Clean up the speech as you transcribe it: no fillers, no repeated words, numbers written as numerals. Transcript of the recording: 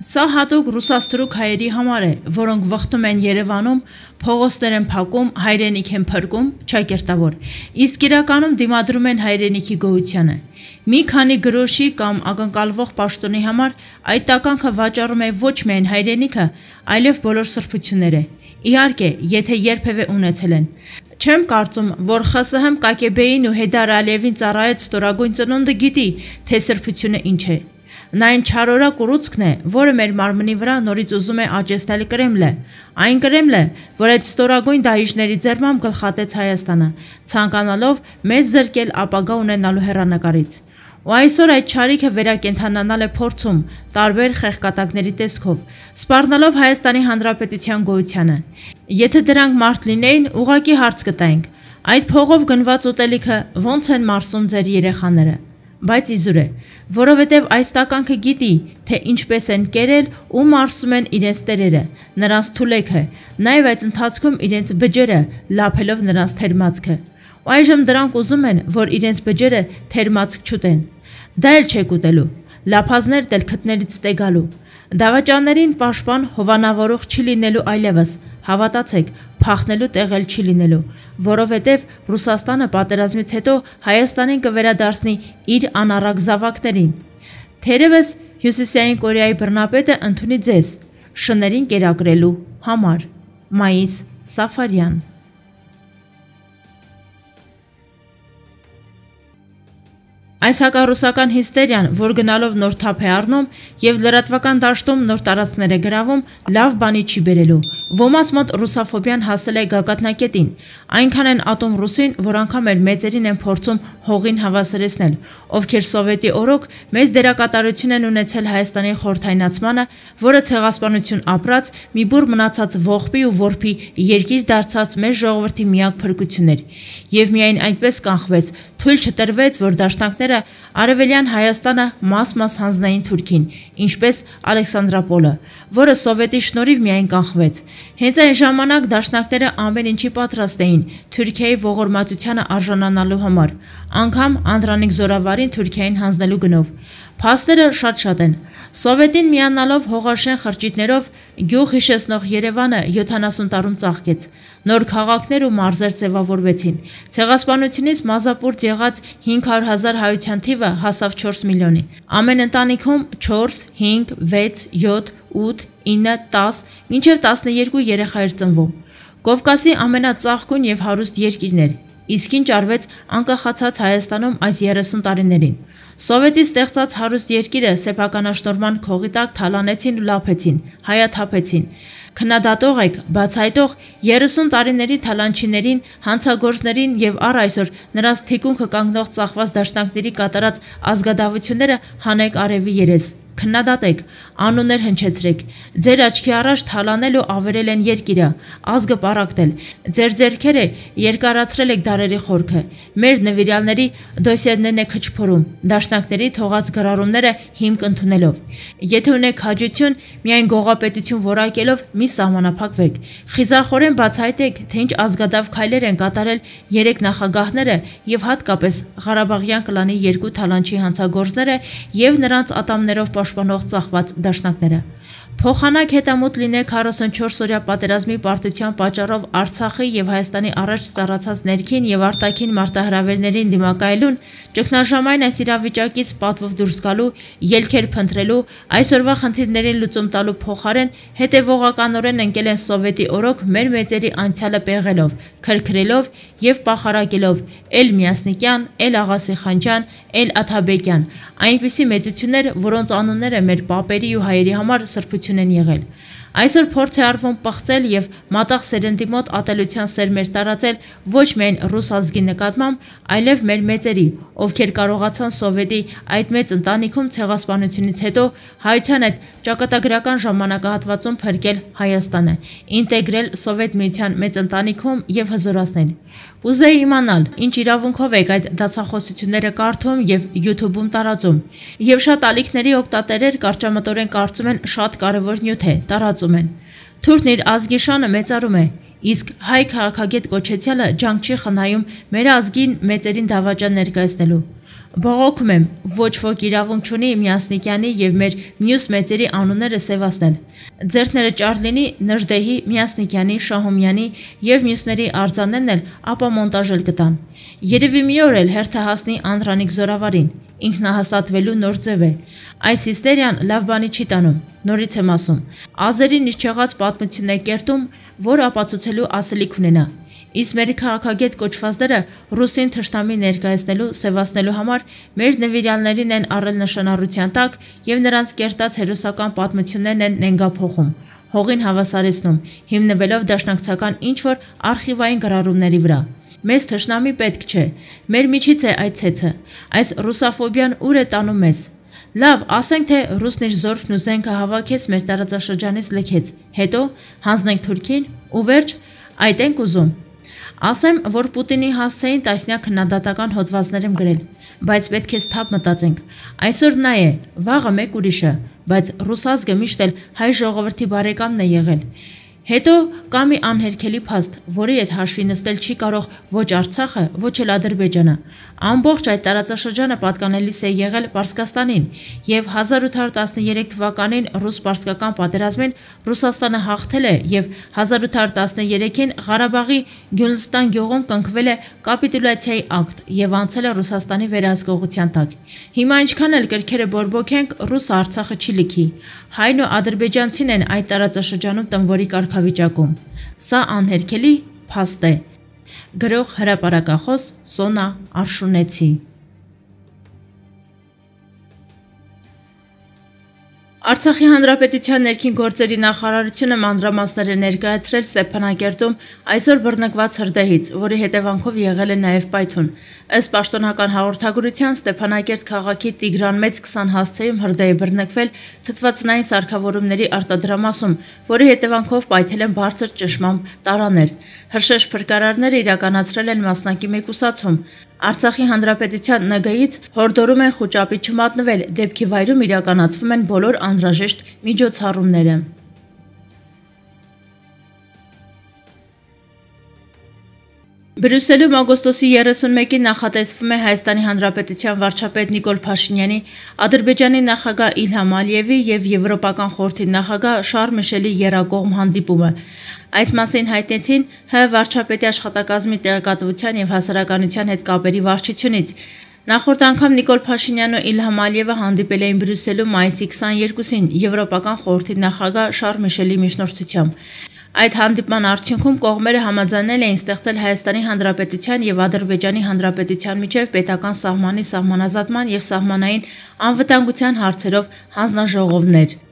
Սա հատուկ ռուսաստրուկ հայերի համար է, որոնք վխտում են Երևանում, փողոցներ են փակում, հայրենիք են փրկում, ճակերտավոր, իսկ իրականում դիմադրում են հայրենիքի գոյությանը։ Մի քանի գրոշի կամ ակնկալվող պաշտոնի համար այդ տականքը վաճառում է ոչ միայն հայրենիքը, այլև բոլոր սրբությունները։ Իհարկե, եթե երբևէ ունեցել են։ Չեմ կարծում, որ ԽՍՀՄ ԿԳԲ-ին ու Հեյդար Ալիևին ծառայեց ստորագույն ծնունդը գիտի, թե սրբությունը ինչ է։ Նա այն չարորակ ուռուցքն է, որը մեր մարմնի վրա նորից ուզում է աճեցնել Կրեմլը։ Այն Կրեմլը, որ այդ ստորագույն դահիճների ձեռմամբ գլխատեց Հայաստանը, ցանկանալով մեզ զրկել ապագա ունենալու հեռանկարից։ Ու այսօր այդ չարիքը վերակենդանանալ է փորձում տարբեր խեղկատակների տեսքով, սպառնալով Հայաստանի Հանրապետության գոյությանը։ Եթե դրանք մարդ լինեին, ուղղակի հարց կտայինք։ Այդ փողով գնված ուտելիքը ո՞նց են մարսում ձեր երեխաները։ Բայց իզուր է, որովհետև այս տականքը գիտի, թե ինչպես են կերել ու մարսում են իրենց տերերը, նրանց թուլեքը, նաև այդ ընթացքում իրենց բջերը, լափելով նրանց թերմացքը։ Ու այժմ դրանք ուզում են, որ իրենց բջերը թերմացք չուտեն։ Դա էլ չեք ուտելու, լափազներ դել քթներից ստեգալու։ Դավաճաններին պաշտպան հովանավորող չի լինելու այլևս, հավատացեք, փախնելու տեղ էլ չի լինելու, որովհետև Ռուսաստանը պատերազմից հետո Հայաստանին կվերադարձնի իր անառակ զավակներին։ Թերևս Հյուսիսային Կորեայի բռնապետը ընդունի ձեզ շներին կերակրելու համար։ Մայիս Սաֆարյան։ Այս հակառուսական հիստերիան, որ գնալով նոր թափ է առնում եւ լրատվական դաշտում նոր տարածքներ է գրավում, լավ բանի չի բերելու։ Ոմանց մոտ ռուսաֆոբիան հասել է գագաթնակետին, այնքան են ատում ռուսին, որ անգամ մեր մեծերին են փորձում հողին հավասարեցնել, ովքեր սովետի օրոք մեծ դերակատարություն են ունեցել Հայաստանի խորհրդայնացմանը, որը ցեղասպանություն ապրած, մի բուռ մնացած ողբի ու որբի երկիր դարձած մեր ժողովրդի միակ փրկությունն էր։ Եվ միայն այնպես կանխվեց, թույլ չտրվեց, որ դաշնակները Արևելյան Հայաստանը մաս-մաս հանձնային Թուրքին, ինչպես Ալեքսանդրապոլը, որը սովետի շնորհիվ միայն կանխվեց։ Հենց այն ժամանակ դաշնակները ամեն ինչի պատրաստ էին Թուրքիայի ողորմածությանը արժանանալու համար, անգամ Անդրանիկ Զորավարին Թուրքիային հանձնելու գնով։ Փաստերը շատ են։ Սովետին միանալով հողաշեն խրճիթներով գյուղ հիշեցնող Երևանը 70 տարում ծաղկեց։ Նոր քաղաքներ ու մարզեր ձևավորվեցին։ Ցեղասպանությունից մազապուրծ եղած 500,000 հայության թիվը հասավ 4 միլիոնի։ Ամեն ընտանիքում 4, 5, 6, 7, 8, 9, 10, մինչև 12 երեխա էր ծնվում։ Կովկասի ամենածաղկուն եւ հարուստ երկիրն էր։ Իսկ ինչ արվեց անկախացած Հայաստանում այս 30 տարիներին։ Սովետի ստեղծած հարուստ երկիրը սեփականաշնորհման քողի տակ թալանեցին ու լափեցին, հայաթափեցին։ Քննադատող եք, բացահայտող 30 տարիների թալանչիներին, հանցագործներին եւ առ այսօր նրանց թիկունքը կանգնող ծախված դաշնակների կատարած ազգադավությունները հանեք արևի երես։ Քննադատեք, անուններ հնչեցրեք, ձեր աչքի առաջ թալանել ու ավերել են երկիրը, ազգը պառակտել, ձեր ձեռքերը երկարացրել եք դարերի խորքը, մեր նվիրյալների դոսիեներն եք հչփորում, դաշնակների թողած գրառումները հիմք ընդունելով։ Եթե ունեք հաջություն, միայն գողապետություն որակելով մի սահմանափակվեք, խիզախորեն բացահայտեք, թե ինչ ազգադավ քայլեր են կատարել 3 նախագահները եւ հատկապես Ղարաբաղյան կլանի 2 թալանչի հանցագործները եւ նրանց ատամներով պաշտպանող ծախված դաշնակները։ Փոխանակ հետամուտ լինեք 44-օրյա պատերազմի պարտության պատճառով Արցախի եւ Հայաստանի առաջ ծառացած ներքին եւ արտաքին մարտահրավերներին դիմակայելուն, ճգնաժամային այս իրավիճակից պատվով դուրս գալու, ելքեր փնտրելու, այսօրվա խնդիրներին լուծում տալու փոխարեն հետևողականորեն ընկել են սովետի օրոք մեր մեծերի անցյալը պեղելով, քրքրելով եւ պախարակելով Էլ Միասնիկյան, Էլ Աղասիխանջյան, Էլ Աթաբեկյան, այնպիսի մեծություններ, որոնց անունները մեր պապերի ու հայերի համար սրբություն են եղել։ Այսօր փորձ է արվում պղծել եւ մատաղ սերնդի մոտ ատելության սերմեր տարածել ոչ միայն ռուս ազգի նկատմամբ, այլև մեր մեծերի, ովքեր կարողացան սովետի այդ մեծ ընտանիքում ցեղասպանությունից հետո հայության այդ ճակատագրական ժամանակահատվածում փրկել Հայաստանը, ինտեգրել Սովետ միության մեծ ընտանիքում եւ հզորացնել։ Ուզեի իմանալ, ինչ իրավունքով եք այդ դասախոսությունները կարդում եւ YouTube-ում տարածում։ Եվ շատ ալիքների օգտատերեր կարճամտորեն կարծում են շատ կարևոր նյութ է, տարածում են։ Թուրքն իր ազգի շանը մեծարում է, իսկ հայ քաղաքագետ կոչեցյալը ջանք չի խնայում մեր ազգին մեծերին դավաճան ներկայացնելու։ Բողոքում եմ, ոչ ոք իրավունք չունի Միասնիկյանի եւ մեր մյուս մեծերի անունները սևացնել։ Ձեռքները ճար լինի Նժդեհի, Միասնիկյանի, Շահումյանի եւ մյուսների արձաններն էլ ապա մոնտաժել կտան։ Երևի մի օր էլ հերթը հասնի Անդրանիկ Զորավարին, ինքնահաստատվելու նոր ձև է։ Այս հիստերիան լավ բանի չի տանում, նորից եմ ասում։ Ազերին իր չեղած պատմություն է կերտում, որ ապացուցելու ասելիք ունենա։ Իսկ մեր քաղաքագետ կոչվածները ռուսին թշնամի ներկայացնելու, սևացնելու համար մեր նվիրյալներին են առել նշանառության տակ եւ նրանց կերտած հերոսական պատմություններն են նենգափոխում, հողին հավասարեցնում, հիմնվելով դաշնակցական ինչ-որ արխիվային գրառումների վրա։ Մեզ թշնամի պետք չէ, մեր միջից է այդ ցեցը, այս ռուսաֆոբիան ուր է տանում մեզ։ Լավ, ասենք թե ռուսն իր զորքն ու զենքը հավաքեց մեր տարածաշրջանից լքեց, հետո հանձնենք Թուրքին ու վերջ, այդ ենք ուզում։ Ասեմ, որ Պուտինի հասցեին տասնյակ քննադատական հոդվածներ եմ գրել, բայց պետք է սթափ մտածենք։ Այսօր նա է, վաղը մեկ ուրիշը, բայց ռուս ազգը միշտ էլ հայ ժողովրդի բարեկամն է եղել։ Հետո կա մի անհերքելի փաստ, որի հետ հաշվի նստել չի կարող ոչ Արցախը, ոչ էլ Ադրբեջանը։ Ամբողջ այդ տարածաշրջանը պատկանելիս է եղել Պարսկաստանին, եւ 1813 թվականին ռուս-պարսկական պատերազմին Ռուսաստանը հաղթել է եւ 1813-ին Ղարաբաղի Գյուլստան գյուղում կնքվել է կապիտուլյացիայի ակտ եւ անցել է Ռուսաստանի վերահսկողության տակ։ Հիմա ինչքան էլ կրքերը բորբոքենք, ռուսը Արցախը չի լքի։ Հայն ու ադրբեջանցին են այդ տարածաշրջանում տնվորի կարգավիճակում։ Սա անհերքելի փաստ է։ Գրող հրապարակախոս Սոնա Արշունեցի։ Արցախի հանրապետության ներքին գործերի նախարարությունը մանրամասներ է ներկայացրել Ստեփանակերտում այսօր բռնկված հրդեհից, որի հետևանքով եղել է նաև պայթուն։ Ըստ պաշտոնական հաղորդագրության Ստեփանակերտ քաղաքի Տիգրան Մեծ 20 հասցեում հրդեհ է բռնկվել թթվածնային սարքավորումների արտադրամասում, որի հետևանքով պայթել են բարձր ճշմամբ տարաներ։ Հրշեջ փրկարարները իրականացրել են մասնակի մեկուսացում։ Արցախի հանրապետության ՆԳ-ից հորդորում են խուճապի չմատնվել, դեպքի վայրում իրականացվում են բոլոր անհրաժեշտ միջոցառումները։ Բրյուսելում օգոստոսի 31-ին նախատեսվում է Հայաստանի Հանրապետության վարչապետ Նիկոլ Փաշինյանի, Ադրբեջանի նախագահ Իլհամ Ալիևի եւ Եվրոպական խորհրդի նախագահ Շարլ Միշելի եռակողմ հանդիպումը։ Այս մասին հայտնեցին ՀՀ վարչապետի աշխատակազմի տեղեկատվության եւ հասարակայնության հետ կապերի վարչությունից։ Նախորդ անգամ Նիկոլ Փաշինյանն ու Իլհամ Ալիևը հանդիպել էին Բրյուսելում մայիսի 22-ին Եվրոպական խորհրդի նախագահ Շարլ Միշելի միջնորդությամբ։ Այդ հանդիպման արդյունքում կողմերը համաձայնել էին ստեղծել Հայաստանի Հանրապետության եւ Ադրբեջանի Հանրապետության միջև պետական սահմանի սահմանազատման եւ սահմանային անվտանգության հարցերով հանձնաժողովներ։